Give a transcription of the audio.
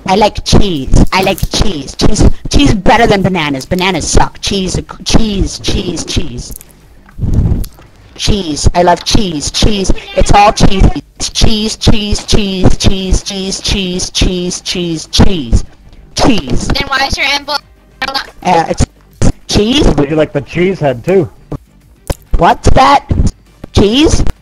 I like cheese. I like cheese. Cheese better than bananas. Bananas suck. Cheese. Cheese. I love cheese. Cheese. It's all cheesy. Cheese. Then why is your emblem? It's cheese. Would you like the cheese head too? What's that? Cheese?